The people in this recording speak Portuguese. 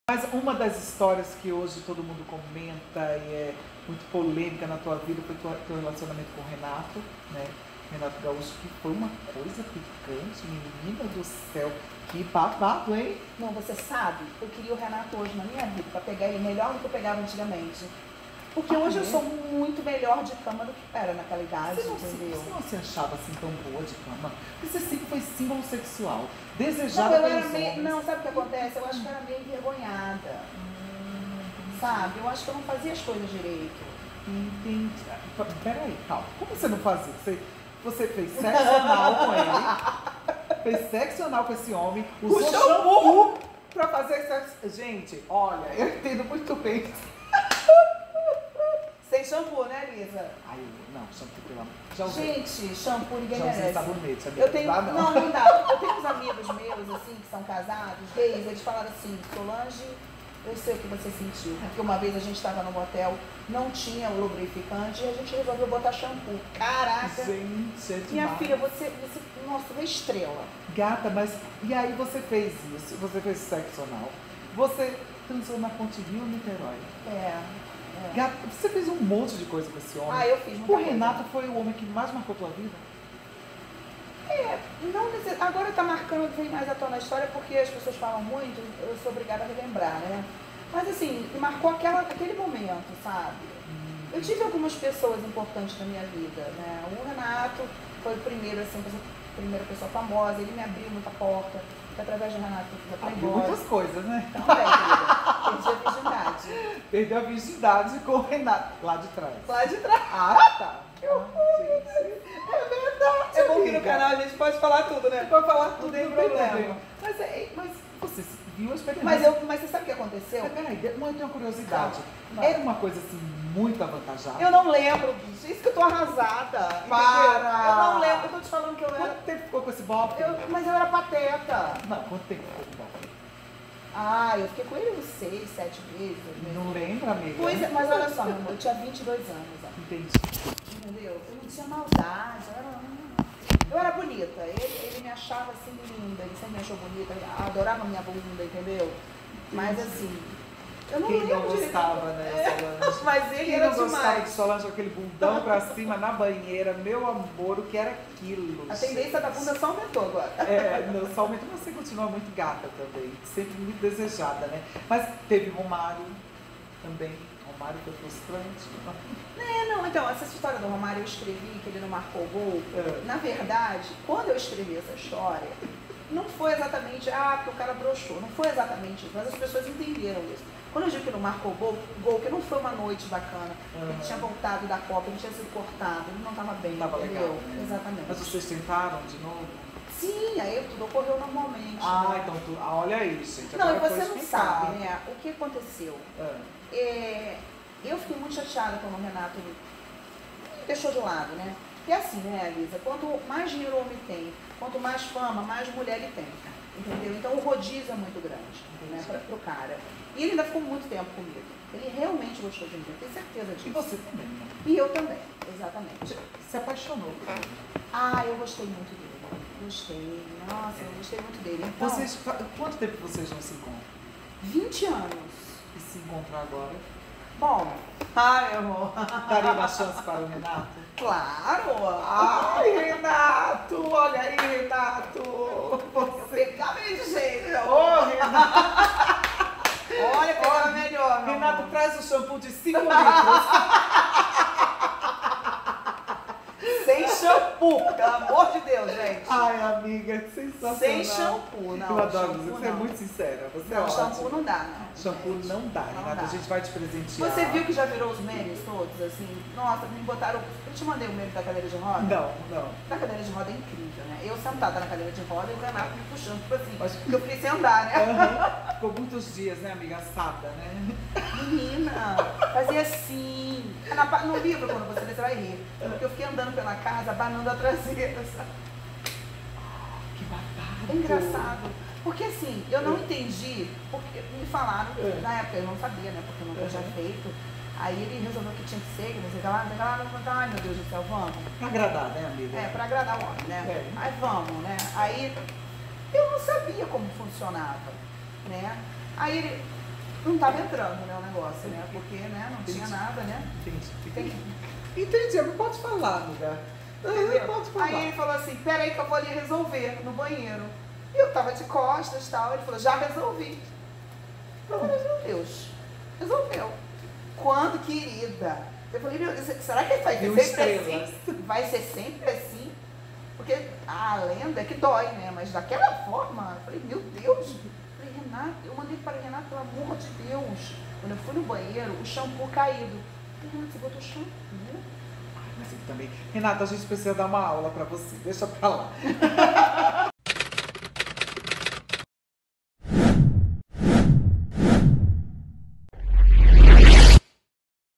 Mas uma das histórias que hoje todo mundo comenta e é muito polêmica na tua vida foi teu relacionamento com o Renato, né? Renato Gaúcho, que foi uma coisa picante, menina do céu. Que babado, hein? Não, você sabe, eu queria o Renato hoje na minha vida, pra pegar ele melhor do que eu pegava antigamente. Porque hoje eu sou muito melhor de cama do que era naquela idade, entendeu? Você não se achava assim tão boa de cama? Porque você sempre foi símbolo sexual, desejada Não, eu pelos era meio, homens. não, sabe o que acontece? Eu acho que eu era meio envergonhada. Sabe? Eu acho que eu não fazia as coisas direito. Entendi. Peraí, calma. Como você não fazia? Você fez sexo anal com ele, fez sexo anal com esse homem, usou shampoo pra fazer sexo. Gente, olha, eu entendo muito bem. Sem shampoo, né, Lisa? Ai, não, shampoo pelo amor. Já usei. Gente, shampoo ninguém Já usei merece. sabonete, amiga. Eu tenho, não. não dá. Eu tenho uns amigos meus, assim, que são casados, gays, eles falaram assim, Solange, eu sei o que você sentiu. Porque uma vez a gente estava no motel, não tinha o lubrificante e a gente resolveu botar shampoo. Caraca! Gente, é demais. Minha filha, você nossa, uma estrela. Gata, mas e aí você fez isso? Você fez sexo anal? Você transou na Ponte Rio Niterói? É. Gata, você fez um monte de coisa com esse homem. Ah, eu fiz muita O coisa. Renato foi o homem que mais marcou tua vida? Não agora está marcando, vem mais à tona a história porque as pessoas falam muito, eu sou obrigada a relembrar, né? Mas assim, marcou aquele momento, sabe? Eu tive algumas pessoas importantes na minha vida, né? O Renato foi o primeiro, assim, a primeira pessoa famosa, ele me abriu muita porta, foi através do Renato que eu fiz a Abriu Playboy. muitas coisas, né? Também, querida, perdi a virgindade. Perdeu a virgindade com o Renato, lá de trás. Lá de trás. Ah, tá. É verdade. É bom que no canal a gente pode falar tudo, né? Pode falar tudo, sem problema. Mas você viu a experiência. Mas você sabe o que aconteceu? Mas peraí, eu tenho uma curiosidade. Não. Era uma coisa assim, muito avantajada? Eu não lembro, bicho. Isso que eu tô arrasada. Para! Eu não lembro. Eu tô te falando que eu era... Quanto tempo ficou com esse bofe? Mas eu era pateta. Não, quanto tempo ficou com o bofe? Ah, eu fiquei com ele uns 6, 7 meses. Não lembra, amiga? Pois é, mas olha só, meu amor, eu tinha 22 anos. Ó. Entendi. Entendeu? Eu não tinha maldade. Eu era bonita. Ele me achava assim linda. Ele sempre me achou bonita. Adorava minha bunda, entendeu? Mas assim... Eu não Quem lembro não gostava, né, Solange? Mas ele Quem era não gostava demais. de Solange com aquele bundão pra cima na banheira, meu amor, o que era aquilo? A tendência da bunda só aumentou agora. Não, só aumenta, mas você continua muito gata também, sempre muito desejada, né? Mas teve Romário também, Romário foi frustrante. Não, então, essa história do Romário eu escrevi, que ele não marcou gol. Na verdade, quando eu escrevi essa história, não foi exatamente, porque o cara broxou, não foi exatamente isso, mas as pessoas entenderam isso. Quando eu digo que não marcou gol, que não foi uma noite bacana, ele tinha voltado da Copa, ele tinha sido cortado, ele não estava bem, Tava entendeu? legal, né? Exatamente. Mas vocês tentaram de novo? Sim, aí tudo ocorreu normalmente. Então olha aí, gente. Não, e agora você foi não explicado. sabe, né, o que aconteceu. Eu fiquei muito chateada quando o Renato me deixou de lado, né? Porque assim, né, Elisa, quanto mais dinheiro o homem tem, quanto mais fama, mais mulher ele tem, entendeu? Então o rodízio é muito grande, né, pro cara. E ele ainda ficou muito tempo comigo. Ele realmente gostou de mim, eu tenho certeza disso. E você também, né? E eu também, exatamente. Se apaixonou por ele. Eu gostei muito dele. Gostei, nossa, eu gostei muito dele. Então, Quanto tempo vocês não se encontram? 20 anos. E se encontrar agora? Bom, meu amor. Daria uma chance para o Renato? Claro! Ai, Renato! Olha aí, Renato! Você Pegava ele de jeito. Ô, Renato! Olha, pegava melhor, meu Renato, amor. traz o shampoo de 5 litros. Sem shampoo, pelo amor de Deus, gente. Ai, amiga, que sensacional. Sem shampoo, não. Eu adoro shampoo, você é não. muito sincera. Você é Não, ótima. shampoo não dá, não. Shampoo gente. não dá, Não Renato. dá. A gente vai te presentear. Você viu que já virou os memes todos, assim? Nossa, me botaram... Eu te mandei o meme da cadeira de roda? Não. Da cadeira de roda é incrível, né? Eu sentada na cadeira de roda e o Renato me puxando, tipo assim. Mas- Eu fiquei sem andar, né? Ficou muitos dias, né, amiga? Assada, né? Menina, fazia assim. No livro, quando você ler, você vai rir. Porque eu fiquei andando pela casa, abanando a traseira, sabe? Que babado. É engraçado. Porque assim, eu não entendi, porque me falaram, na época eu não sabia, né? Porque eu nunca tinha feito. Aí ele resolveu que tinha que ser, que não sei o que lá, não sei o que lá, não sei o que lá. Ai, meu Deus do céu, vamos. Pra agradar, né, amiga? Pra agradar o homem, né? É. Aí vamos, né? Aí eu não sabia como funcionava, né? Aí ele não estava entrando, né, o negócio, né? Porque, né, não tinha nada, né? Entendi, não pode falar, amiga. Não pode falar. Aí ele falou assim, peraí que eu vou ali resolver no banheiro. E eu tava de costas e tal, ele falou, já resolvi. Eu falei, meu Deus, resolveu. Quando, querida? Eu falei, meu Deus, será que vai ser sempre assim? Vai ser sempre assim? Porque a lenda é que dói, né? Mas daquela forma, eu falei, meu Deus. Eu falei, Renato, eu mandei para Renato, pelo amor de Deus. Quando eu fui no banheiro, o shampoo caído. Eu falei, Renato, você botou shampoo? Mas ele também. Renata, a gente precisa dar uma aula pra você. Deixa pra lá.